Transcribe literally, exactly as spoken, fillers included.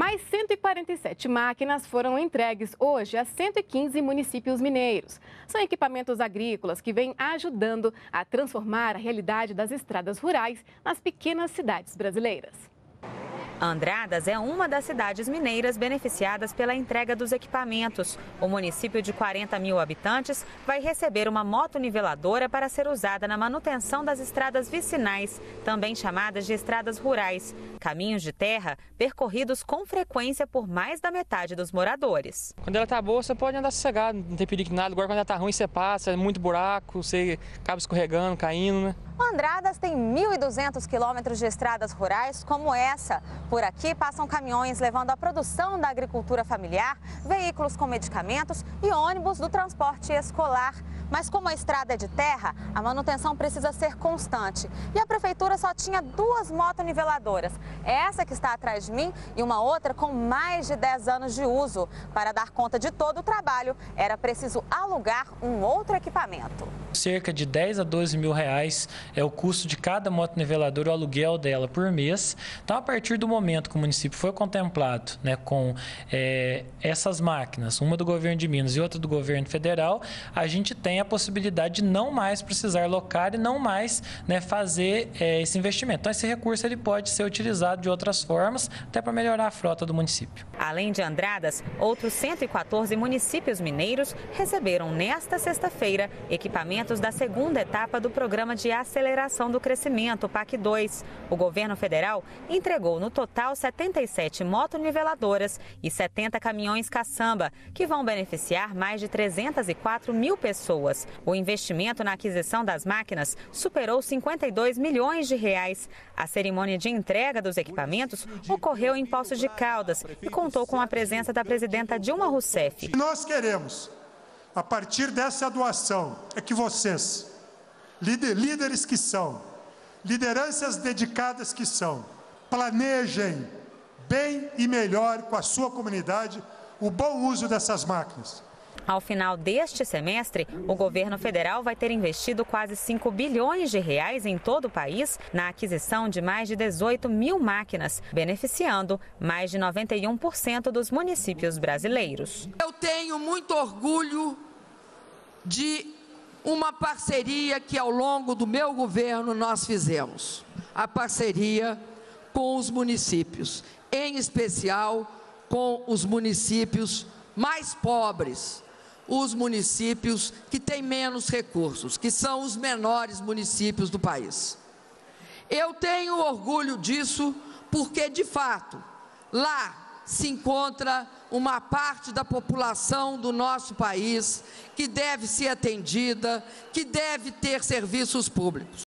Mais cento e quarenta e sete máquinas foram entregues hoje a cento e quinze municípios mineiros. São equipamentos agrícolas que vêm ajudando a transformar a realidade das estradas rurais nas pequenas cidades brasileiras. Andradas é uma das cidades mineiras beneficiadas pela entrega dos equipamentos. O município de quarenta mil habitantes vai receber uma motoniveladora para ser usada na manutenção das estradas vicinais, também chamadas de estradas rurais. Caminhos de terra percorridos com frequência por mais da metade dos moradores. Quando ela está boa, você pode andar sossegado, não tem perigo de nada. Agora, quando ela está ruim, você passa, é muito buraco, você acaba escorregando, caindo, né? Andradas tem mil e duzentos quilômetros de estradas rurais como essa. Por aqui passam caminhões levando a produção da agricultura familiar, veículos com medicamentos e ônibus do transporte escolar. Mas como a estrada é de terra, a manutenção precisa ser constante. E a prefeitura só tinha duas motoniveladoras. Essa que está atrás de mim e uma outra com mais de dez anos de uso. Para dar conta de todo o trabalho, era preciso alugar um outro equipamento. Cerca de dez a doze mil reais é o custo de cada motoniveladora, o aluguel dela por mês. Então, a partir do momento que o município foi contemplado, né, com é, essas máquinas, uma do governo de Minas e outra do governo federal, a gente tem a possibilidade de não mais precisar locar e não mais, né, fazer é, esse investimento. Então, esse recurso ele pode ser utilizado de outras formas, até para melhorar a frota do município. Além de Andradas, outros cento e quatorze municípios mineiros receberam nesta sexta-feira equipamentos da segunda etapa do Programa de Aceleração do Crescimento, P A C dois. O governo federal entregou no total setenta e sete motoniveladoras e setenta caminhões caçamba, que vão beneficiar mais de trezentas e quatro mil pessoas. O investimento na aquisição das máquinas superou cinquenta e dois milhões de reais. A cerimônia de entrega dos equipamentos ocorreu em Poços de Caldas e contou com a presença da presidenta Dilma Rousseff. Nós queremos, a partir dessa doação, é que vocês, líderes que são, lideranças dedicadas que são, planejem bem e melhor com a sua comunidade o bom uso dessas máquinas. Ao final deste semestre, o governo federal vai ter investido quase cinco bilhões de reais em todo o país na aquisição de mais de dezoito mil máquinas, beneficiando mais de noventa e um por cento dos municípios brasileiros. Eu tenho muito orgulho de uma parceria que ao longo do meu governo nós fizemos. A parceria com os municípios, em especial com os municípios mais pobres, os municípios que têm menos recursos, que são os menores municípios do país. Eu tenho orgulho disso porque, de fato, lá se encontra uma parte da população do nosso país que deve ser atendida, que deve ter serviços públicos.